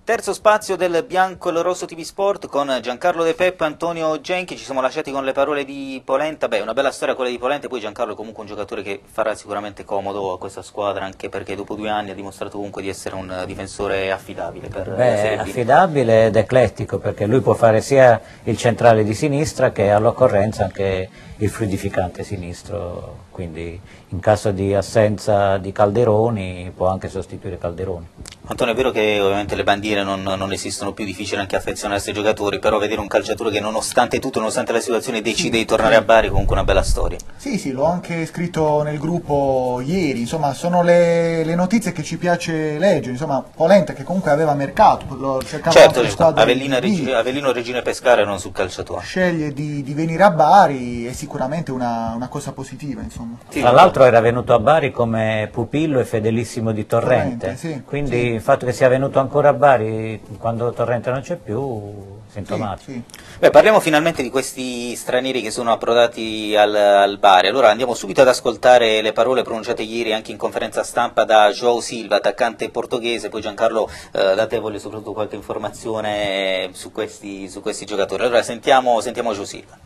Terzo spazio del Bianco e Rosso TV Sport con Giancarlo De Peppo e Antonio Genchi. Ci siamo lasciati con le parole di Polenta. Beh, una bella storia quella di Polenta, poi Giancarlo è comunque un giocatore che farà sicuramente comodo a questa squadra, anche perché dopo 2 anni ha dimostrato comunque di essere un difensore affidabile per la Serie B. Affidabile ed eclettico, perché lui può fare sia il centrale di sinistra che all'occorrenza anche il fluidificante sinistro, quindi in caso di assenza di Calderoni può anche sostituire Calderoni. Antonio, è vero che ovviamente le bandiere non esistono più, difficile anche affezionarsi ai giocatori, però vedere un calciatore che nonostante tutto, nonostante la situazione, decide di tornare a Bari, comunque una bella storia. Sì, l'ho anche scritto nel gruppo ieri, insomma sono le notizie che ci piace leggere, insomma Polenta che comunque aveva mercato, lo cercava certo, anche squadre Avellino, Regina e Pescara erano sul calciatore. Sceglie di venire a Bari, è sicuramente una cosa positiva, insomma. Sì, tra l'altro era venuto a Bari come pupillo e fedelissimo di Torrente, sì, quindi il fatto che sia venuto ancora a Bari quando Torrente non c'è più, sintomatico. Sì. Beh, parliamo finalmente di questi stranieri che sono approdati al Bari. Allora andiamo subito ad ascoltare le parole pronunciate ieri anche in conferenza stampa da João Silva, attaccante portoghese. Poi Giancarlo, da te voglio soprattutto qualche informazione su questi giocatori. Allora sentiamo João Silva.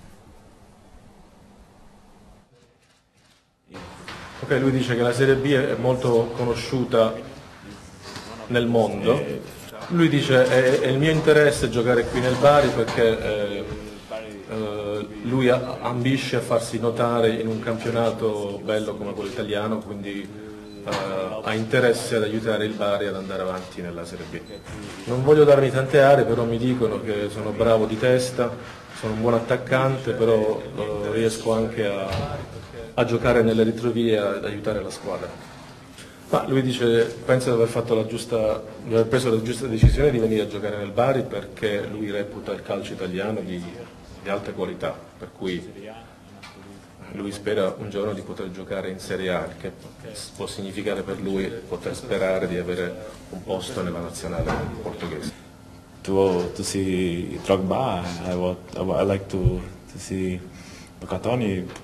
Ok, lui dice che la Serie B è molto conosciuta nel mondo. Lui dice è il mio interesse giocare qui nel Bari perché lui ambisce a farsi notare in un campionato bello come quello italiano, quindi ha interesse ad aiutare il Bari ad andare avanti nella Serie B. Non voglio darmi tante aree, però mi dicono che sono bravo di testa, sono un buon attaccante, però riesco anche a giocare nelle retrovie e ad aiutare la squadra. Ma lui dice, pensa di aver preso la giusta decisione di venire a giocare nel Bari perché lui reputa il calcio italiano di alta qualità, per cui lui spera un giorno di poter giocare in Serie A, che può significare per lui poter sperare di avere un posto nella nazionale portoghese. To see Drogba, I like to see Toni.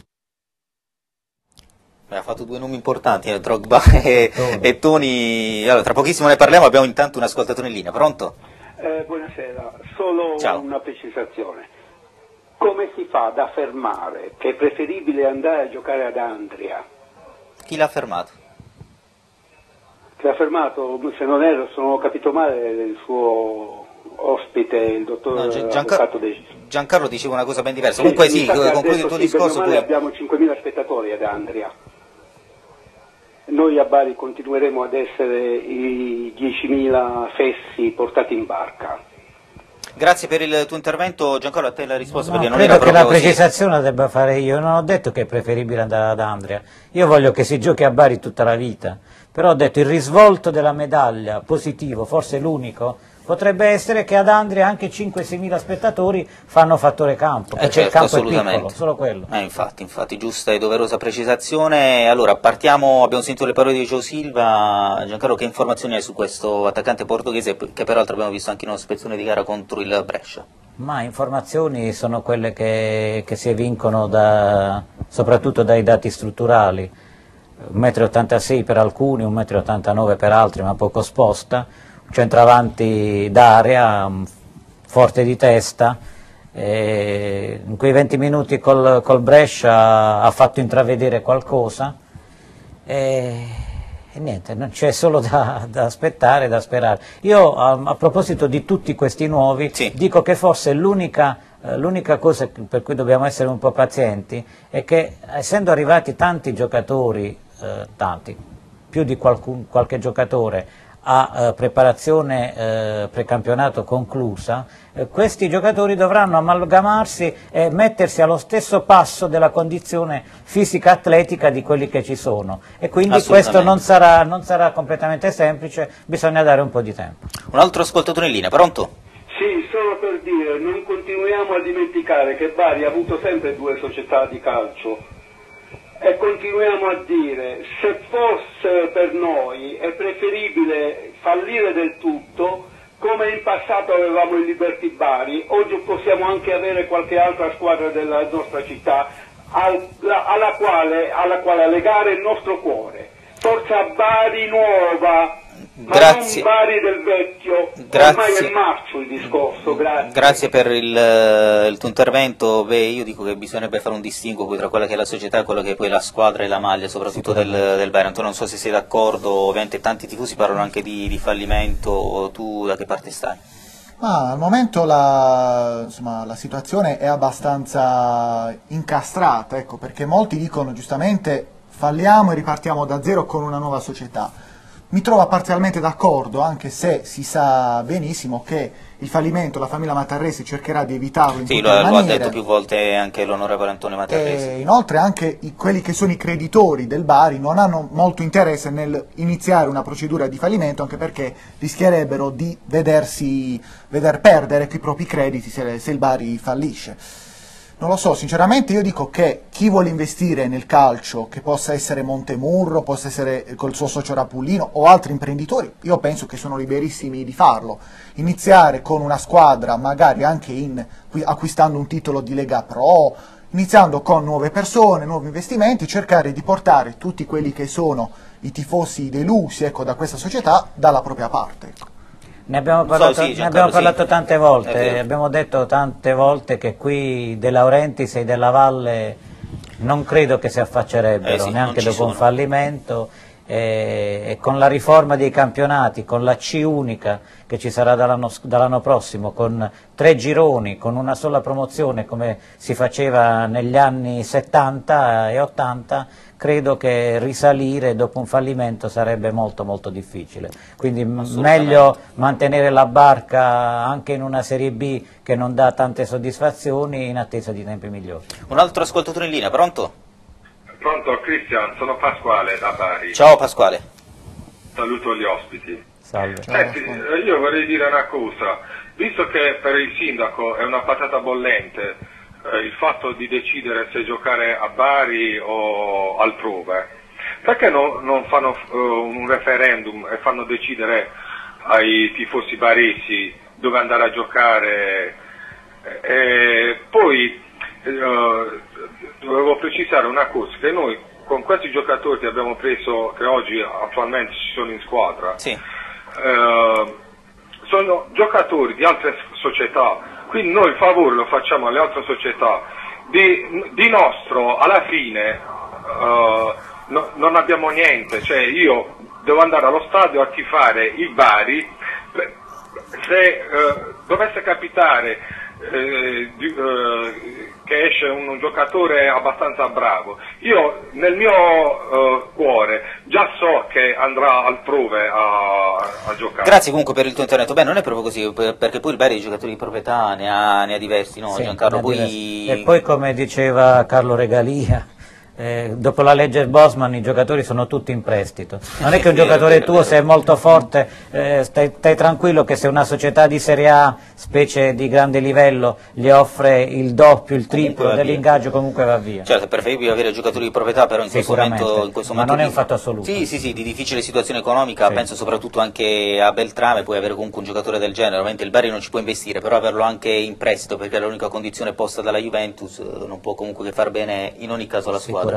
Ha fatto 2 nomi importanti, Drogba e Toni. Allora, tra pochissimo ne parliamo, abbiamo intanto un ascoltatore in linea. Pronto? Buonasera, solo Ciao. Una precisazione. Come si fa ad affermare che è preferibile andare a giocare ad Andria? Chi l'ha fermato? Che l'ha fermato, se non erro, se non ho capito male, il suo ospite, il dottor Avvocato De Giso. Giancarlo diceva una cosa ben diversa. Comunque sì, concludi il tuo discorso. Poi abbiamo 5.000 spettatori ad Andria. Noi a Bari continueremo ad essere i 10.000 fessi portati in barca. Grazie per il tuo intervento, Giancarlo, a te la risposta. No, perché non credo era che la proprio precisazione la debba fare io, non ho detto che è preferibile andare ad Andria, io voglio che si giochi a Bari tutta la vita, però ho detto il risvolto della medaglia positivo, forse l'unico, potrebbe essere che ad Andria anche 5-6 mila spettatori fanno fattore campo, perché certo, il campo è assolutamente. piccolo, solo quello. Infatti, giusta e doverosa precisazione. Allora, partiamo, abbiamo sentito le parole di João Silva. Giancarlo, che informazioni hai su questo attaccante portoghese, che peraltro abbiamo visto anche in una spezzone di gara contro il Brescia? Ma informazioni sono quelle che si evincono soprattutto dai dati strutturali, 1,86 m per alcuni, 1,89 m per altri, ma poco sposta, centravanti d'area, forte di testa, in quei 20 minuti col Brescia ha fatto intravedere qualcosa e niente, non c'è solo da aspettare, da sperare. Io a proposito di tutti questi nuovi, sì, dico che forse l'unica cosa per cui dobbiamo essere un po' pazienti è che essendo arrivati tanti giocatori, tanti, più di qualche giocatore a preparazione precampionato conclusa, questi giocatori dovranno amalgamarsi e mettersi allo stesso passo della condizione fisica atletica di quelli che ci sono e quindi questo non sarà completamente semplice, bisogna dare un po' di tempo. Un altro ascoltatore in linea, pronto? Sì, solo per dire, non continuiamo a dimenticare che Bari ha avuto sempre 2 società di calcio. E continuiamo a dire, se fosse per noi è preferibile fallire del tutto, come in passato avevamo il Liberty Bari, oggi possiamo anche avere qualche altra squadra della nostra città alla quale legare il nostro cuore. Forza Bari nuova! Grazie. Ma non Bari del vecchio, ormai è marcio il discorso, grazie. Grazie per il tuo intervento. Io dico che bisognerebbe fare un distinguo poi tra quella che è la società e quello che è poi la squadra e la maglia, soprattutto del Bari. Non so se sei d'accordo, ovviamente tanti tifosi parlano anche di fallimento, tu da che parte stai? Ma al momento la situazione è abbastanza incastrata, ecco, perché molti dicono giustamente falliamo e ripartiamo da zero con una nuova società. Mi trovo parzialmente d'accordo, anche se si sa benissimo che il fallimento la famiglia Matarresi cercherà di evitarlo in tutte le maniere. Lo ha detto più volte anche l'onorevole Antonio Matarresi. E inoltre anche quelli che sono i creditori del Bari non hanno molto interesse nel iniziare una procedura di fallimento, anche perché rischierebbero di veder perdere i propri crediti se il Bari fallisce. Non lo so, sinceramente io dico che chi vuole investire nel calcio, che possa essere Montemurro, possa essere col suo socio Rapullino o altri imprenditori, io penso che sono liberissimi di farlo. Iniziare con una squadra, magari anche acquistando un titolo di Lega Pro, iniziando con nuove persone, nuovi investimenti, cercare di portare tutti quelli che sono i tifosi delusi, ecco, da questa società dalla propria parte. Ne abbiamo parlato tante volte, abbiamo detto tante volte che qui De Laurentiis e Della Valle non credo che si affaccerebbero, neanche dopo un fallimento, e con la riforma dei campionati, con la C unica che ci sarà dall'anno prossimo, con 3 gironi, con una sola promozione come si faceva negli anni 70 e 80, credo che risalire dopo un fallimento sarebbe molto molto difficile, quindi meglio mantenere la barca anche in una Serie B che non dà tante soddisfazioni in attesa di tempi migliori. Un altro ascoltatore in linea, pronto? Pronto, Cristian, sono Pasquale da Bari. Ciao Pasquale. Saluto gli ospiti. Salve. Senti, io vorrei dire una cosa, visto che per il sindaco è una patata bollente il fatto di decidere se giocare a Bari o altrove, perché non fanno un referendum e fanno decidere ai tifosi baresi dove andare a giocare? Poi dovevo precisare una cosa, che noi con questi giocatori che abbiamo preso, che oggi attualmente ci sono in squadra, sono giocatori di altre società, quindi noi il favore lo facciamo alle altre società, di nostro alla fine non abbiamo niente, cioè io devo andare allo stadio a tifare il Bari, se dovesse capitare che esce un giocatore abbastanza bravo, io nel mio cuore già so che andrà altrove a giocare. Grazie comunque per il tuo intervento. Beh, non è proprio così, perché poi il Bari di giocatori di proprietà ne ha diversi, no? Sì, Giancarlo, e poi come diceva Carlo Regalia, dopo la legge Bosman i giocatori sono tutti in prestito, non è che un giocatore tuo se è molto forte stai tranquillo che se una società di Serie A, specie di grande livello, gli offre il doppio, il triplo dell'ingaggio, comunque va via. Certo, è preferibile avere giocatori di proprietà, però in questo momento ma non è un fatto assoluto. Sì, di difficile situazione economica, penso soprattutto anche a Beltrame, puoi avere comunque un giocatore del genere, ovviamente il Bari non ci può investire, però averlo anche in prestito, perché è l'unica condizione posta dalla Juventus, non può comunque che far bene in ogni caso la squadra.